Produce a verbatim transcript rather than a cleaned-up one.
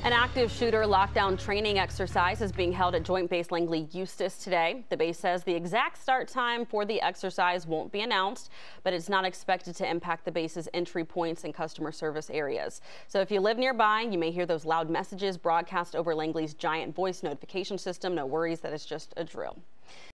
An active shooter lockdown training exercise is being held at Joint Base Langley-Eustis today. The base says the exact start time for the exercise won't be announced, but it's not expected to impact the base's entry points and customer service areas. So if you live nearby, you may hear those loud messages broadcast over Langley's giant voice notification system. No worries, that is just a drill.